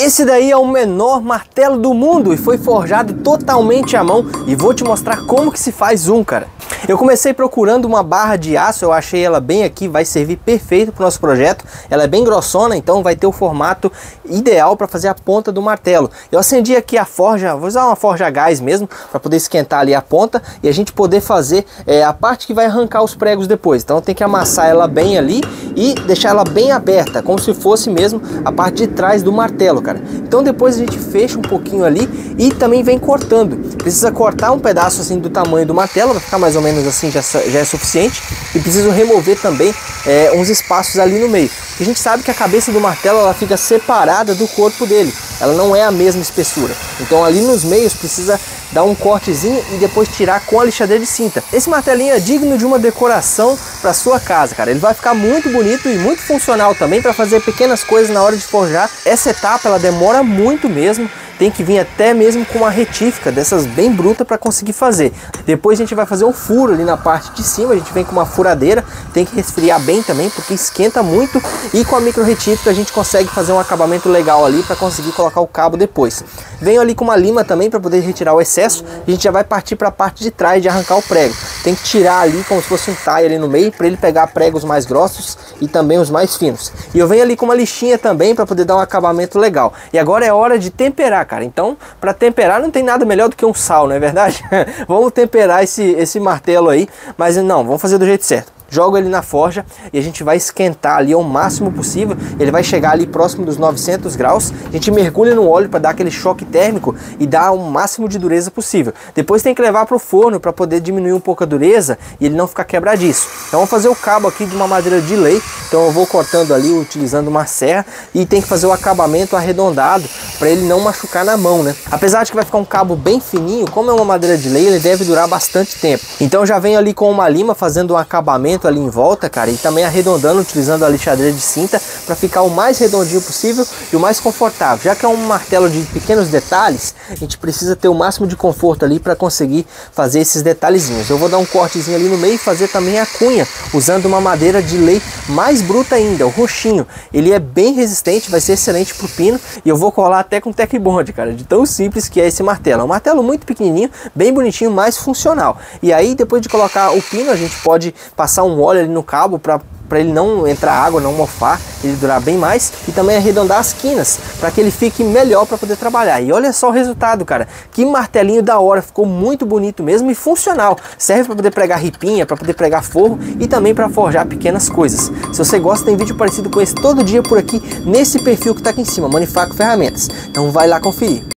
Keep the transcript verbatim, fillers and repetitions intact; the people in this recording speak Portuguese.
Esse daí é o menor martelo do mundo e foi forjado totalmente à mão e vou te mostrar como que se faz um, cara. Eu comecei procurando uma barra de aço, eu achei ela bem aqui, vai servir perfeito para o nosso projeto. Ela é bem grossona, então vai ter o formato ideal para fazer a ponta do martelo. Eu acendi aqui a forja, vou usar uma forja a gás mesmo, para poder esquentar ali a ponta e a gente poder fazer é, a parte que vai arrancar os pregos depois. Então tem que amassar ela bem ali e deixar ela bem aberta, como se fosse mesmo a parte de trás do martelo, cara. Então depois a gente fecha um pouquinho ali e também vem cortando. Precisa cortar um pedaço assim do tamanho do martelo, vai ficar mais ou menos assim, já, já é suficiente. E preciso remover também é, uns espaços ali no meio. A gente sabe que a cabeça do martelo ela fica separada do corpo dele, ela não é a mesma espessura. Então ali nos meios precisa dar um cortezinho e depois tirar com a lixadeira de cinta. Esse martelinho é digno de uma decoração para sua casa, cara. Ele vai ficar muito bonito e muito funcional também para fazer pequenas coisas na hora de forjar. Essa etapa ela demora muito mesmo. Tem que vir até mesmo com uma retífica dessas bem bruta para conseguir fazer. Depois a gente vai fazer um furo ali na parte de cima, a gente vem com uma furadeira, tem que resfriar bem também porque esquenta muito e com a micro retífica a gente consegue fazer um acabamento legal ali para conseguir colocar o cabo depois. Venho ali com uma lima também para poder retirar o excesso, a gente já vai partir para a parte de trás de arrancar o prego. Tem que tirar ali como se fosse um tie ali no meio para ele pegar pregos mais grossos e também os mais finos. E eu venho ali com uma lixinha também para poder dar um acabamento legal. E agora é hora de temperar, cara. Então, para temperar não tem nada melhor do que um sal, não é verdade? Vamos temperar esse, esse martelo aí, mas não, vamos fazer do jeito certo. Jogo ele na forja e a gente vai esquentar ali ao máximo possível. Ele vai chegar ali próximo dos novecentos graus. A gente mergulha no óleo para dar aquele choque térmico e dar o máximo de dureza possível. Depois tem que levar para o forno para poder diminuir um pouco a dureza e ele não ficar quebradiço. Então vamos fazer o cabo aqui de uma madeira de lei. Então eu vou cortando ali utilizando uma serra e tem que fazer o acabamento arredondado para ele não machucar na mão, né? Apesar de que vai ficar um cabo bem fininho, como é uma madeira de lei, ele deve durar bastante tempo. Então eu já venho ali com uma lima fazendo um acabamento ali em volta, cara, e também arredondando utilizando a lixadeira de cinta para ficar o mais redondinho possível e o mais confortável. Já que é um martelo de pequenos detalhes, a gente precisa ter o máximo de conforto ali para conseguir fazer esses detalhezinhos. Eu vou dar um cortezinho ali no meio e fazer também a cunha usando uma madeira de lei mais bruta ainda, o roxinho. Ele é bem resistente, vai ser excelente pro pino e eu vou colar até com Tec Bond, cara, de tão simples que é esse martelo. É um martelo muito pequenininho, bem bonitinho, mais funcional. E aí depois de colocar o pino, a gente pode passar um óleo ali no cabo para para ele não entrar água, não mofar, ele durar bem mais e também arredondar as quinas para que ele fique melhor para poder trabalhar. E olha só o resultado, cara, que martelinho da hora, ficou muito bonito mesmo e funcional. Serve para poder pregar ripinha, para poder pregar forro e também para forjar pequenas coisas. Se você gosta, tem vídeo parecido com esse todo dia por aqui nesse perfil que está aqui em cima, Manifaco Ferramentas. Então vai lá conferir.